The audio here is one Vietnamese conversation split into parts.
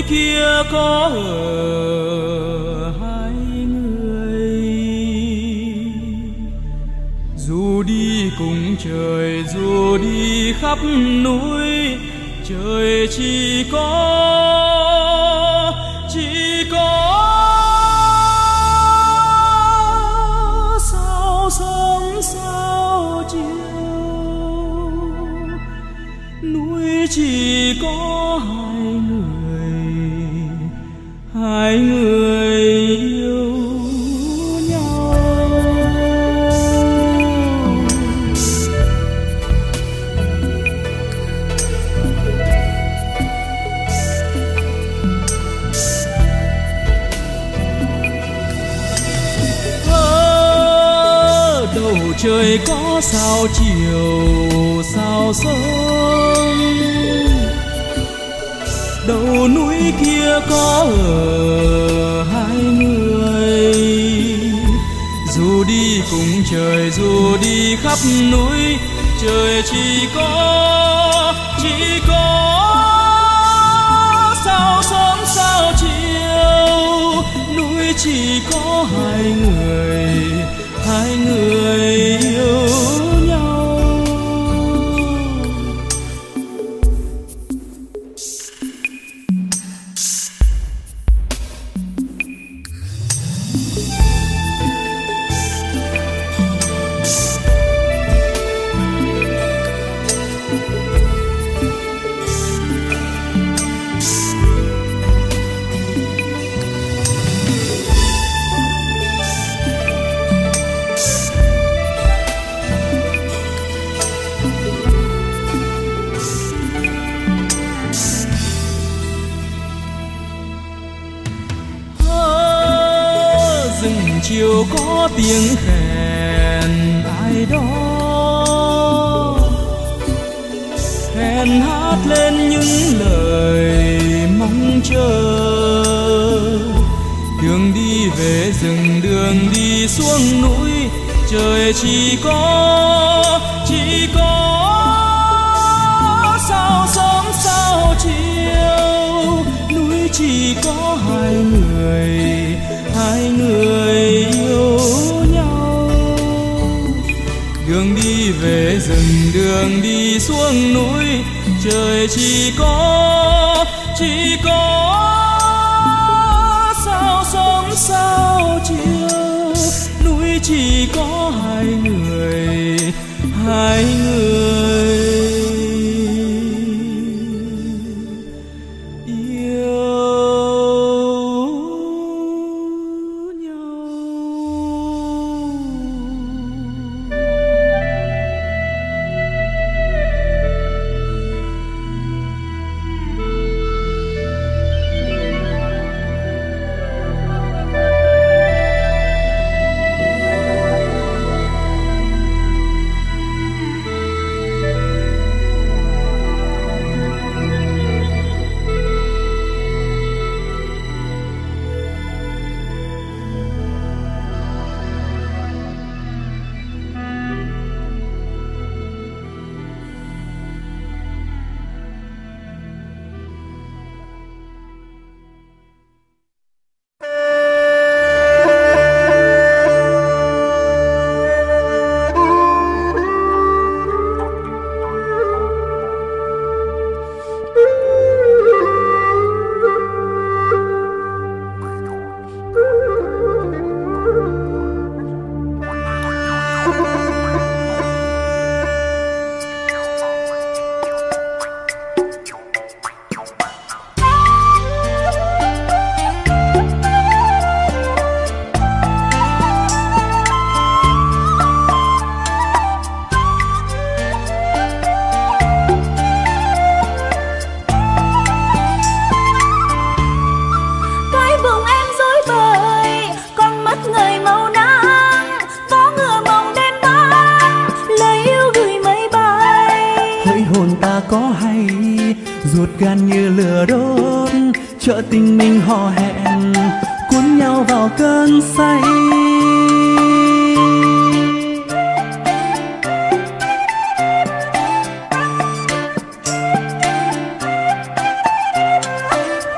kia có ở hai người, dù đi cùng trời dù đi khắp núi, trời chỉ có sao sớm sao chiều, núi chỉ có hai người yêu nhau. Đầu trời có sao chiều sao sớm, đầu núi kia có ở hai người, dù đi cùng trời dù đi khắp núi, trời chỉ có sao sớm sao chiều, núi chỉ có hai người yêu nhau. Chiều có tiếng khen ai đó, khen hát lên những lời mong chờ, đường đi về rừng đường đi xuống núi, trời chỉ có sao sớm sao chiều, núi chỉ có hai người yêu nhau. Đường đi về rừng đường đi xuống núi, trời chỉ có sao sớm sao chiều, núi chỉ có hai người ruột gan như lửa đốt, chợ tình mình hò hẹn cuốn nhau vào cơn say.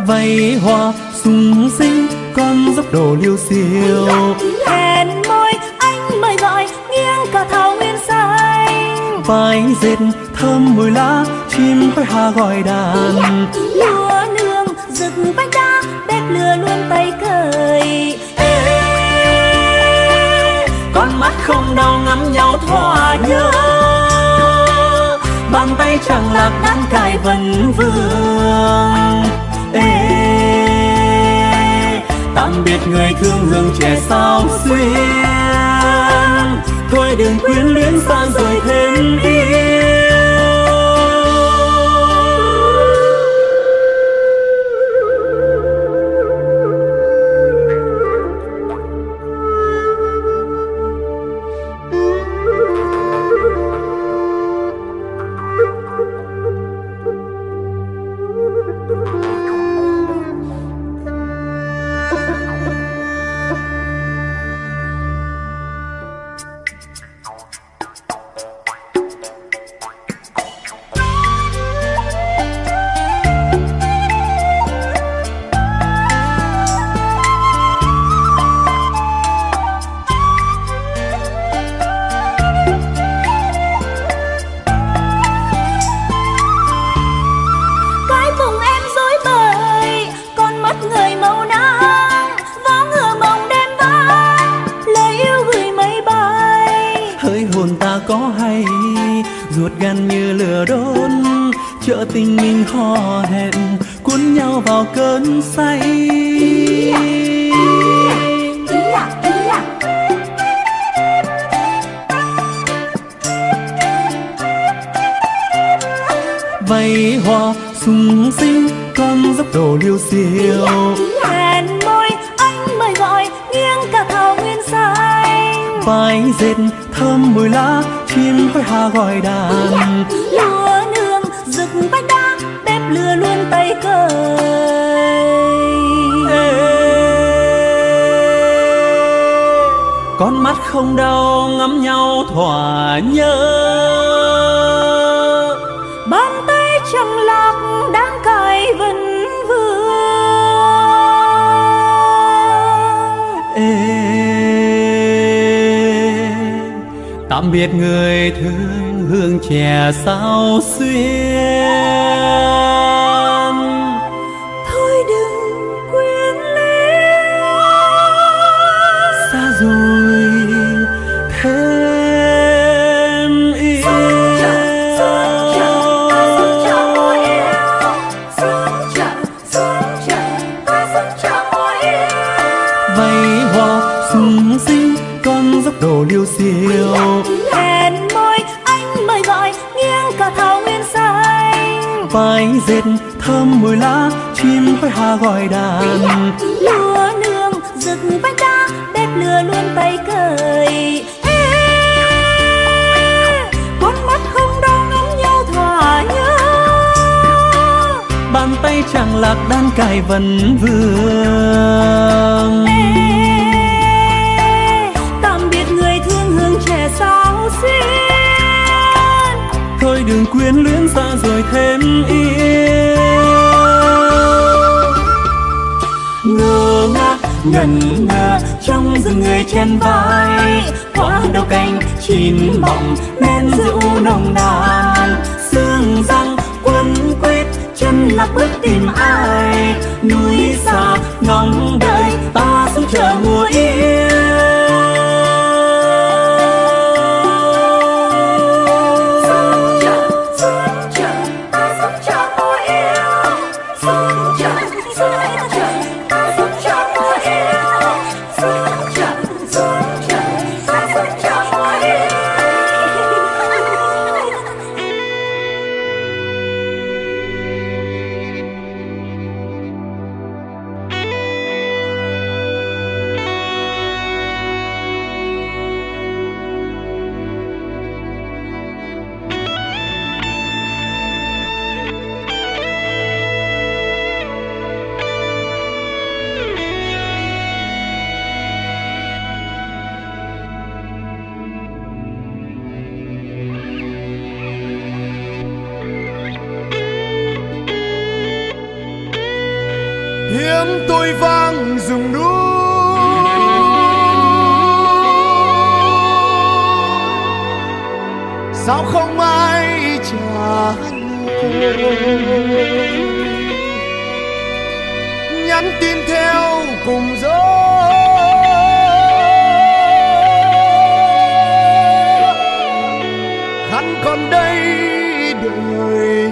vây hoa sung sinh con dốc đổ liêu xiêu. Hẹn môi anh mời gọi nghiêng cả thảo nguyên xanh. Vai dệt thơm mùi lá chim hói hà gọi đàn. Lúa nương rực vách đá bếp lửa luôn tay cởi. Con mắt không đau ngắm nhau thỏa nhớ. Bàn tay chẳng lạc đan cài vấn vương. Tạm biệt người thương hương trẻ sao xuyên. Thôi đừng quyến luyến xa rồi thêm yêu. Có hay ruột gan như lửa đốt, chợ tình mình hò hẹn cuốn nhau vào cơn say. Vây hoa sung sinh con dốc đổ liêu xiêu. Hẹn môi anh mời gọi nghiêng cả thảo nguyên xanh. Vai dệt thơm mùi lá chim hói hà gọi đàn. Lúa nương rực vách đá bếp lửa luôn tay cởi. Con mắt không đau ngắm nhau thỏa nhớ. Bàn tay chẳng lạc đang cài vấn vương. Tạm biệt người thương hương trẻ sao xuyên. Thôi đừng quyến luyến xa rồi thêm yêu. Vây hoa sung sinh con dốc đổ liêu xiêu. Hẹn môi anh mời gọi nghiêng cả thảo nguyên xanh. Vai dệt thơm mùi lá chim hói hà gọi đàn. Lúa nương rực vách đá bếp lửa luôn tay cởi. Con mắt không đau ngắm nhau thỏa nhớ. Bàn tay chẳng lạc đan cài vấn vương. Sao xuyên thôi đừng quyến luyến xa rồi thêm yêu. Ngơ ngác ngẩn ngơ trong rừng người chen vai. Hoa đầu cành chín mọng men rượu nồng nàn. Sương răng quấn quýt chân lạc bước tìm ai. Núi xa ngóng đợi ta xuống chờ mùa yêu. tiếng tôi vang rừng núi. Sao không ai trả lời, nhắn tin theo cùng gió. Hắn còn đây đợi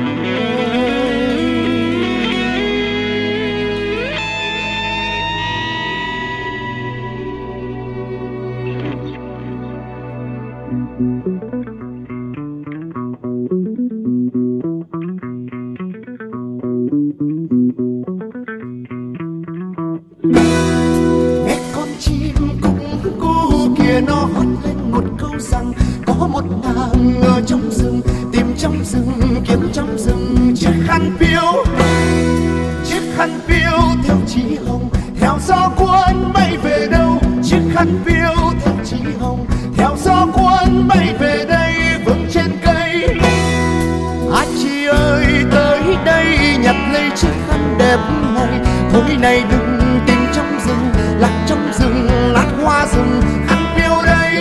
nghe con chim cúc cu kia nó hót lên một câu rằng có một nàng ở trong rừng, tìm trong rừng kiếm trong rừng chiếc khăn phiêu, chiếc khăn phiêu theo chí hồng, theo gió cuốn bay về đâu. Chiếc khăn phiêu theo chí hồng, theo gió cuốn bay về đây vững trên cây. Chị ơi tới đây nhặt lấy chiếc khăn đẹp này, thôi này đừng tìm trong rừng, lạc trong rừng lát hoa rừng khăn phiêu đây.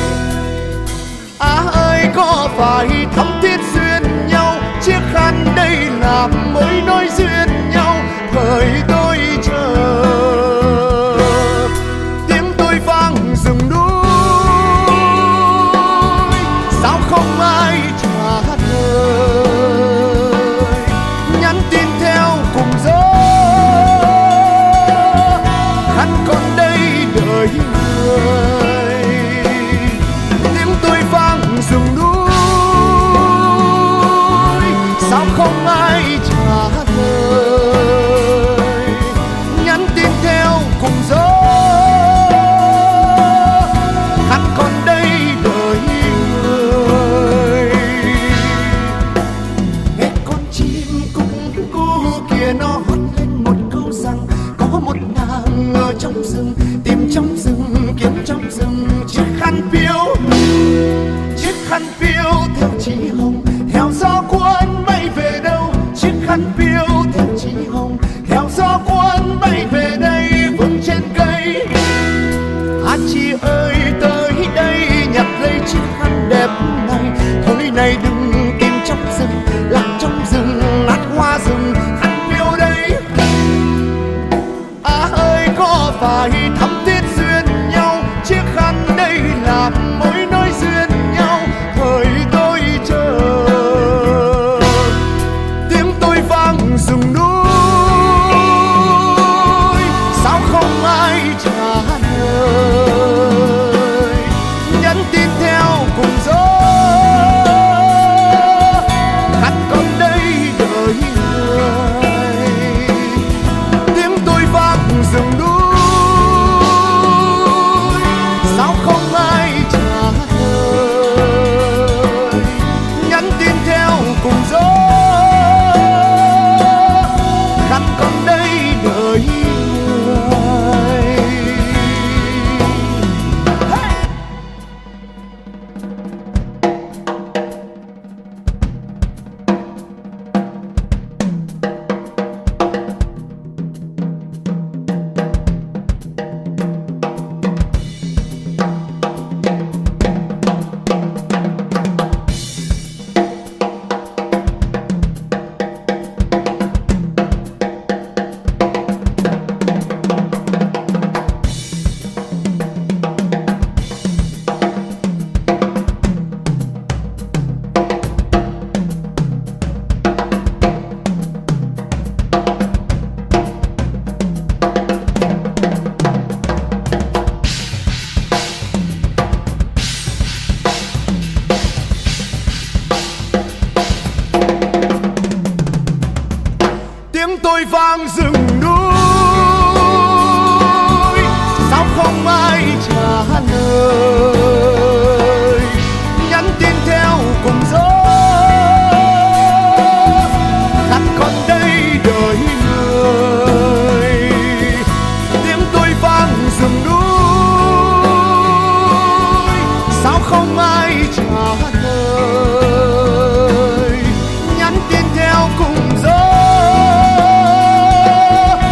Ơi có phải thắm thiết duyên nhau, chiếc khăn đây là mối nối duyên nhau. Thời tôi chờ tiếng tôi vang rừng núi, sao không ai trả lời, nhắn tin theo cùng gió. Khăn còn đây đợi người, tiếng tôi vang rừng núi, sao không ai trả lời, nhắn tin theo cùng gió. Khăn còn đây đợi người, nghe con chim cúc cu kia nó hót lên một câu rằng có một nàng ở trong rừng, tìm trong rừng kiếm trong rừng chiếc khăn phiêu, chiếc khăn phiêu theo chí hồng, theo gió cuốn bay về đâu. Chiếc khăn phiêu theo chí hồng, theo gió cuốn bay về đây vững trên cây. Chị ơi tới đây nhặt lấy chiếc khăn đẹp này, thôi này đừng tìm trong rừng, lạc trong rừng lát hoa rừng khăn phiêu đây. Ơi có phải thắm thiết duyên nhau, chiếc khăn đây là mối nối duyên nhau. Thời tôi chờ tiếng tôi vang rừng núi, sao không ai trả lời, nhắn tin theo cùng gió. Khăn còn đây đợi người, tiếng tôi vang rừng núi, sao không ai trả lời, nhắn tin theo cùng gió. Khăn còn đây đợi người. Tiếng tôi vang rừng núi, sao không ai trả lời, nhắn tin theo cùng gió. Khăn còn đây đợi người, tiếng tôi vang rừng núi, sao không ai trả lời, nhắn tin theo cùng gió.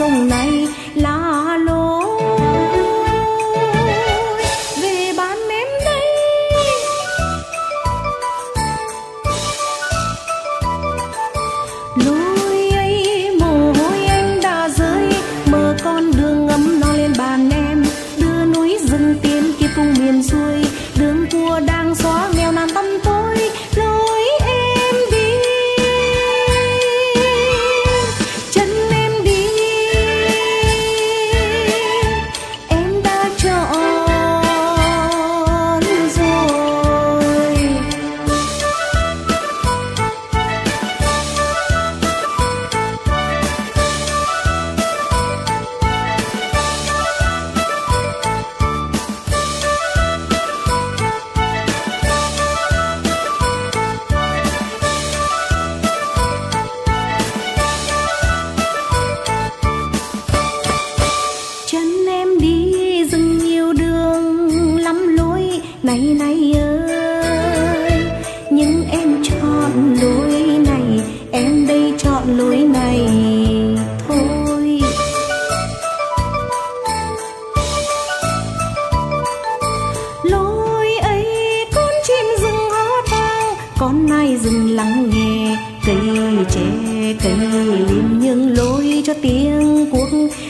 sông này là lối về bán em đây. Lối ấy mồ hôi anh đã rơi, mở con đường ngấm nó lên bàn em, đưa núi rừng tiến kia vùng miền xuôi, đường cua đang xóa nghèo nàn tăm tối. Lối em đi, chân em đi, em đã chọn rồi. Chân em đi rừng nhiều đường lắm lối này này ơi, nhưng em chọn lối này, em đây chọn lối này thôi. Lối ấy con chim rừng hót vang, con nai rừng lắng nghe, cây tre cây lim nhưng lối cho tiếng cuốc